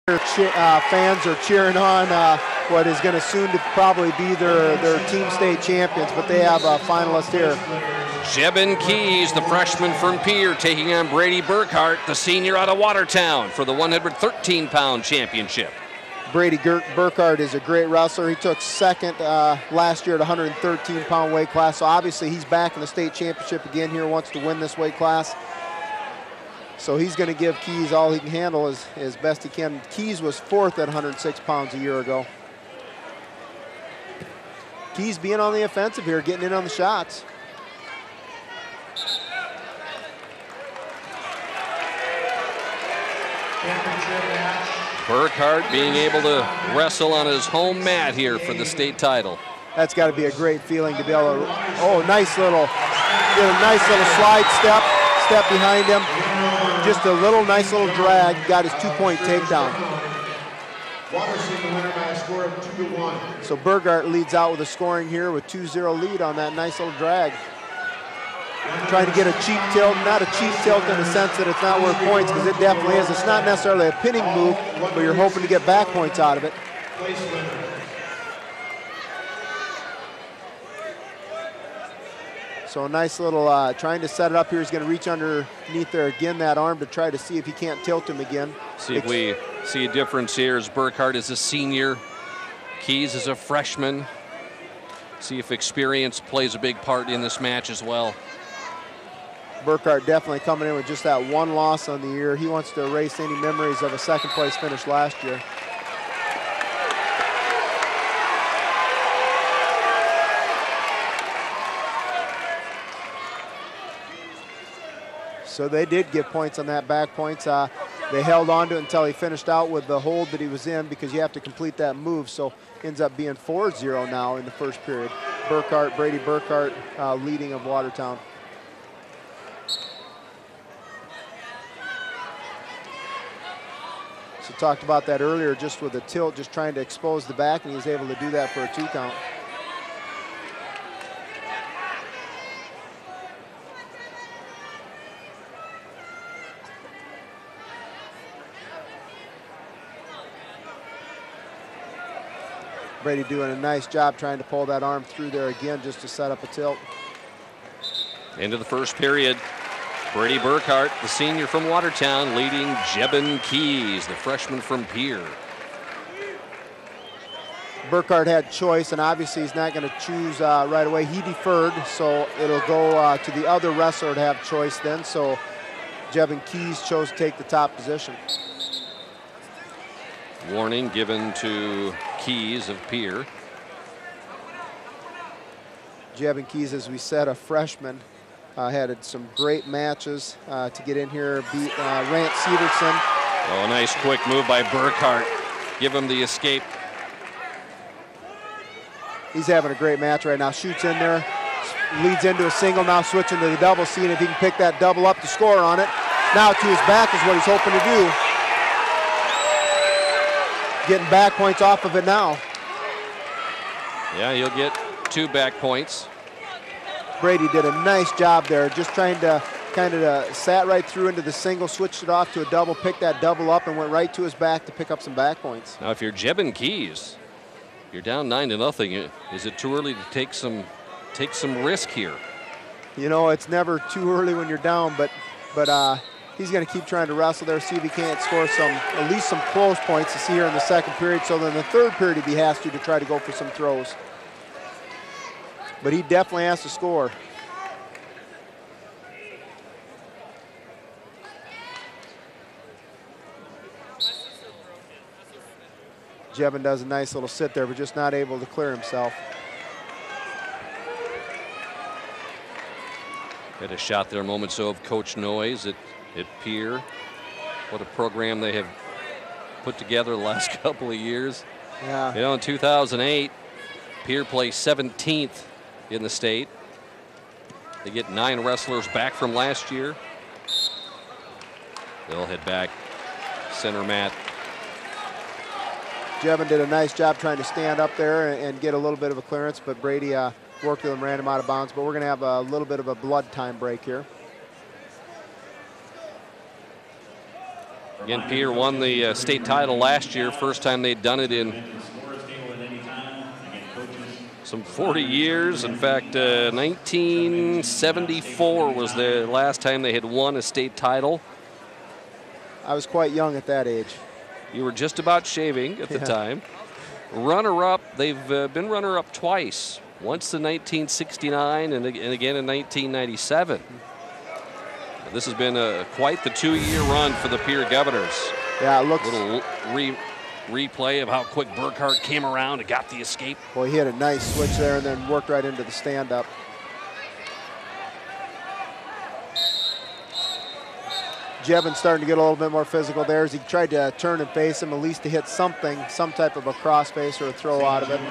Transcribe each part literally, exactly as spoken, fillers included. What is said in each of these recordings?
uh, fans are cheering on uh, what is going to soon to probably be their, their team state champions, but they have a finalist here. Jebin Keys, the freshman from Pierre, taking on Brady Burkhart, the senior out of Watertown, for the one hundred thirteen pound championship. Brady Burkhart is a great wrestler. He took second uh, last year at one hundred thirteen pound weight class, so obviously he's back in the state championship again here, wants to win this weight class. So he's going to give Keys all he can handle as, as best he can. Keys was fourth at one hundred six pounds a year ago. Keys being on the offensive here, getting in on the shots. Burkhart being able to wrestle on his home mat here for the state title. That's got to be a great feeling to be able to, oh, nice little, did a nice little slide step, step behind him. Just a little nice little drag, got his two-point takedown. So Burkhart leads out with a scoring here with two zero lead on that nice little drag. Trying to get a cheap tilt, not a cheap tilt in the sense that it's not worth points, because it definitely is. It's not necessarily a pinning move, but you're hoping to get back points out of it. So a nice little, uh, trying to set it up here. He's going to reach underneath there again, that arm, to try to see if he can't tilt him again. See if we see a difference here as Burkhart is a senior, Keys is a freshman. See if experience plays a big part in this match as well. Burkhart definitely coming in with just that one loss on the year. He wants to erase any memories of a second place finish last year. So they did give points on that back points. Uh, they held on to it until he finished out with the hold that he was in, because you have to complete that move. So ends up being four zero now in the first period. Burkhart, Brady Burkhart uh, leading of Watertown. So talked about that earlier, just with the tilt, just trying to expose the back, and he was able to do that for a two count. Brady doing a nice job trying to pull that arm through there again just to set up a tilt. Into the first period. Brady Burkhart, the senior from Watertown, leading Jebin Keys, the freshman from Pierre. Burkhart had choice, and obviously he's not going to choose uh, right away. He deferred, so it'll go uh, to the other wrestler to have choice then. So Jebin Keys chose to take the top position. Warning given to Keys of Pierre. Jebin Keys, as we said, a freshman, uh, had some great matches uh, to get in here, beat uh, Rance Severson. Oh, a nice quick move by Burkhart. Give him the escape. He's having a great match right now. Shoots in there, leads into a single, now switching to the double, seeing if he can pick that double up to score on it. Now to his back is what he's hoping to do. Getting back points off of it now. Yeah, he'll get two back points. Brady did a nice job there, just trying to kind of uh, sat right through into the single, switched it off to a double, picked that double up, and went right to his back to pick up some back points. Now, if you're Jebin Keys, you're down nine to nothing. Is it too early to take some take some risk here? You know, it's never too early when you're down, but but uh, he's going to keep trying to wrestle there, see if he can't score some, at least some close points to see here in the second period. So then the third period, if he has to, to try to go for some throws. But he definitely has to score. Jebin does a nice little sit there, but just not able to clear himself. Had a shot there moments ago of Coach Noyes at, at Pierre. What a program they have put together the last couple of years. Yeah. You know, in two thousand eight, Pierre placed seventeenth in the state. They get nine wrestlers back from last year. They'll head back center mat. Jebin did a nice job trying to stand up there and get a little bit of a clearance, but Brady uh, worked with him, ran him out of bounds. But we're going to have a little bit of a blood time break here. Again, Pierre won the uh, state title last year. First time they'd done it in some forty years. In fact, uh, nineteen seventy-four was the last time they had won a state title. I was quite young at that age. You were just about shaving at the yeah. time. Runner-up, they've uh, been runner-up twice. Once in nineteen sixty-nine and, and again in nineteen ninety-seven. This has been a, quite the two-year run for the Pierre Governors. Yeah, it looks... A little re replay of how quick Burkhart came around and got the escape. Boy, he had a nice switch there and then worked right into the stand-up. Jevin starting to get a little bit more physical there as he tried to turn and face him, at least to hit something, some type of a crossface or a throw out of it.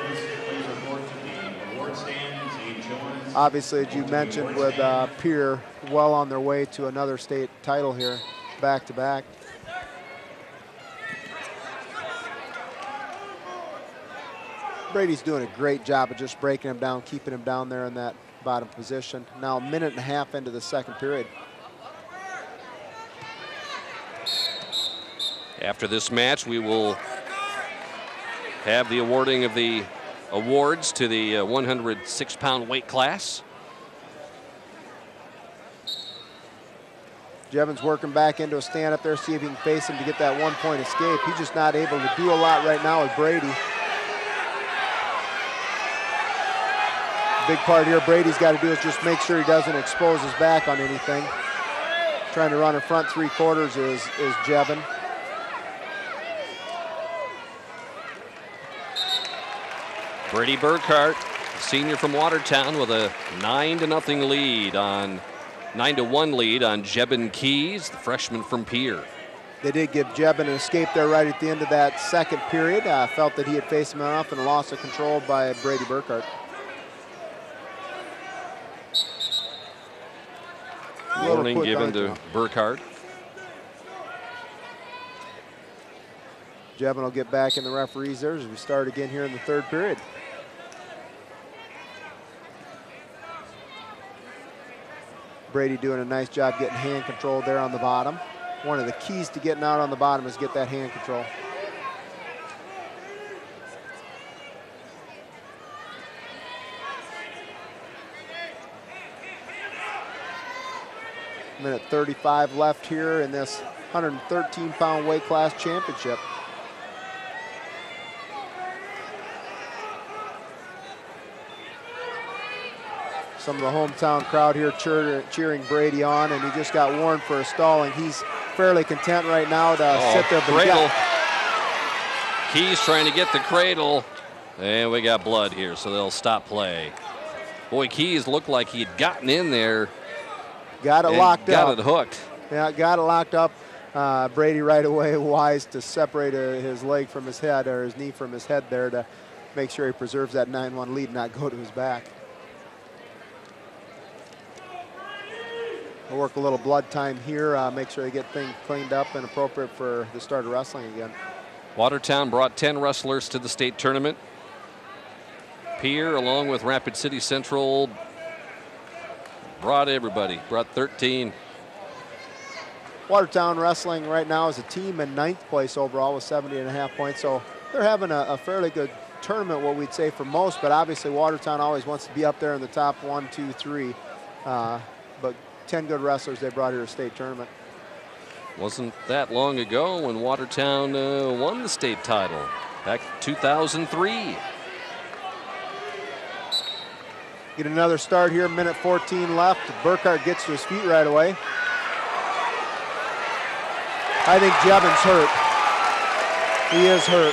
Obviously, as you mentioned, with uh, Pierre well on their way to another state title here, back to back. Brady's doing a great job of just breaking him down, keeping him down there in that bottom position. Now a minute and a half into the second period. After this match, we will have the awarding of the awards to the uh, one hundred six pound weight class. Jevin's working back into a stand up there, see if he can face him to get that one point escape. He's just not able to do a lot right now with Brady. Big part here Brady's got to do is just make sure he doesn't expose his back on anything. Trying to run in front three quarters is, is Jevin. Brady Burkhart, senior from Watertown, with a nine to nothing lead on nine to one lead on Jebin Keys, the freshman from Pierre. They did give Jebin an escape there right at the end of that second period. Uh, felt that he had faced him enough and lost of control by Brady Burkhart. Warning given to Burkhart. Jevin will get back in the referees there as we start again here in the third period. Brady doing a nice job getting hand control there on the bottom. One of the keys to getting out on the bottom is get that hand control. Minute thirty-five left here in this one hundred thirteen pound weight class championship. Some of the hometown crowd here cheer, cheering Brady on, and he just got warned for a stalling. He's fairly content right now to oh, sit there. Cradle. Keys trying to get the cradle, and we got blood here, so they'll stop play. Boy, Keys looked like he'd gotten in there. Got it locked got up. Got it hooked. Yeah, got it locked up. Uh, Brady right away wise to separate uh, his leg from his head, or his knee from his head there, to make sure he preserves that nine one lead and not go to his back. We'll work a little blood time here, uh, make sure they get things cleaned up and appropriate for the start of wrestling again. Watertown brought ten wrestlers to the state tournament. Pierre, along with Rapid City Central, brought everybody, brought thirteen. Watertown wrestling right now is a team in ninth place overall with seventy and a half points, so they're having a, a fairly good tournament, what we'd say for most, but obviously Watertown always wants to be up there in the top one, two, three. Uh, but ten good wrestlers they brought here to state tournament. Wasn't that long ago when Watertown uh, won the state title, back two thousand three. Get another start here, minute fourteen left. Burkhart gets to his feet right away. I think Jevin's hurt. He is hurt.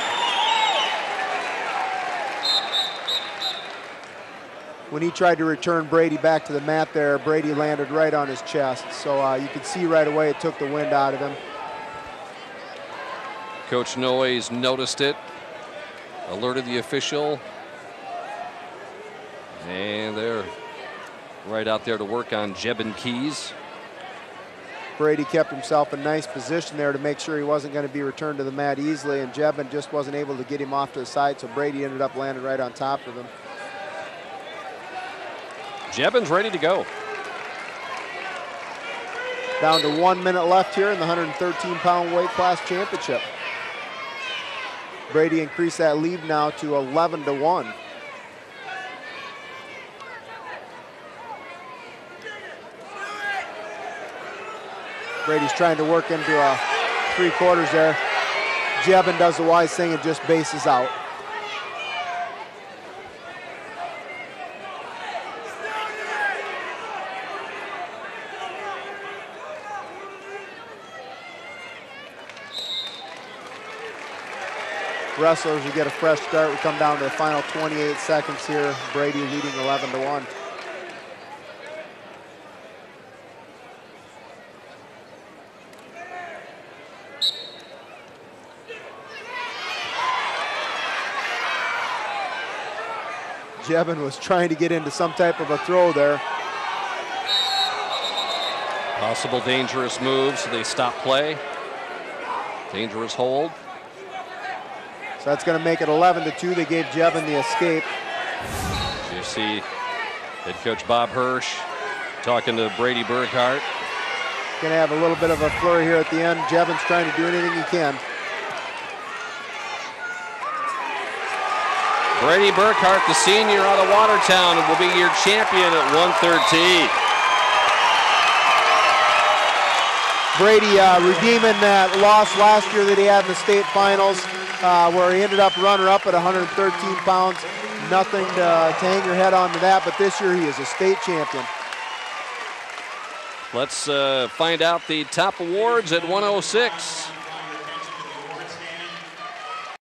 When he tried to return Brady back to the mat there, Brady landed right on his chest. So uh, you could see right away it took the wind out of him. Coach Noyes noticed it, alerted the official, and they're right out there to work on Jebin Keys. Brady kept himself in nice position there to make sure he wasn't going to be returned to the mat easily, and Jevin just wasn't able to get him off to the side, so Brady ended up landing right on top of him. Jebin's ready to go. Down to one minute left here in the one thirteen pound weight class championship. Brady increased that lead now to eleven to one. Brady's trying to work into a three quarters there. Jebin does the wise thing and just bases out. Wrestlers will get a fresh start. We come down to the final twenty-eight seconds here. Brady leading eleven to one. Jebin was trying to get into some type of a throw there. Possible dangerous moves. They stop play. Dangerous hold. So that's going to make it eleven to two. They gave Jebin the escape. You see head coach Bob Hirsch talking to Brady Burkhart. Going to have a little bit of a flurry here at the end. Jebin's trying to do anything he can. Brady Burkhart, the senior out of Watertown, will be your champion at one thirteen. Brady uh, redeeming that loss last year that he had in the state finals, uh, where he ended up runner-up at one thirteen pounds. Nothing to, to hang your head on to that, but this year he is a state champion. Let's uh, find out the top awards at one oh six.